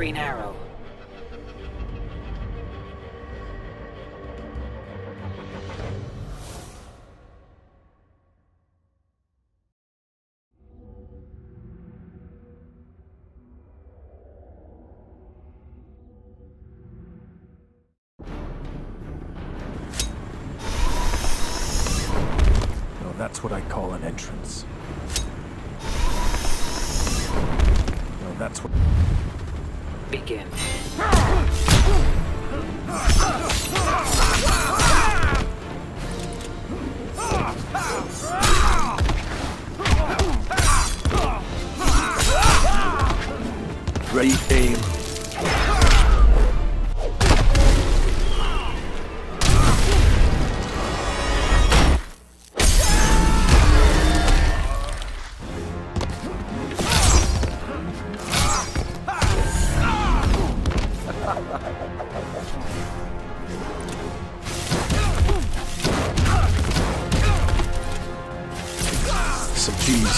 Green Arrow. Well, that's what I call an entrance. Well, that's what... Begin. Ready, aim. Some cheese.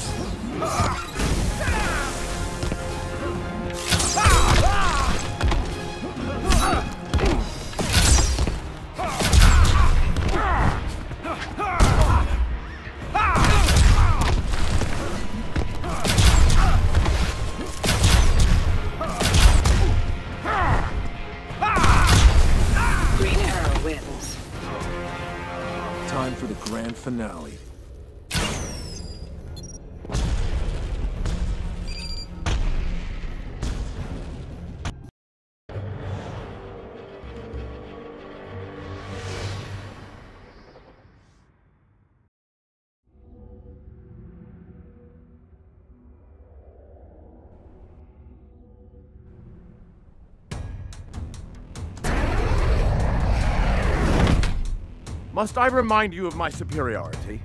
Green Arrow wins. Time for the grand finale. Must I remind you of my superiority?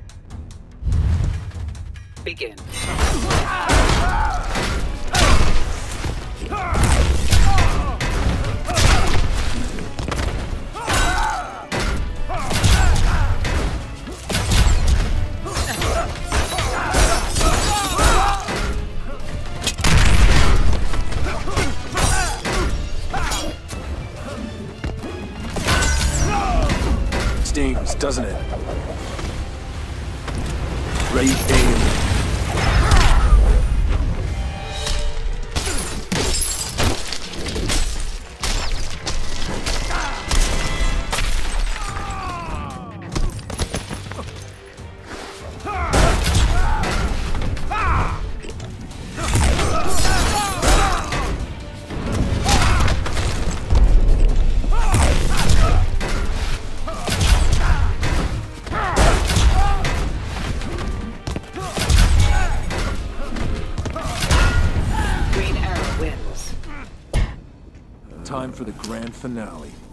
Begin. Stings, doesn't it? Ready, aim. Green Arrow wins. Time for the grand finale.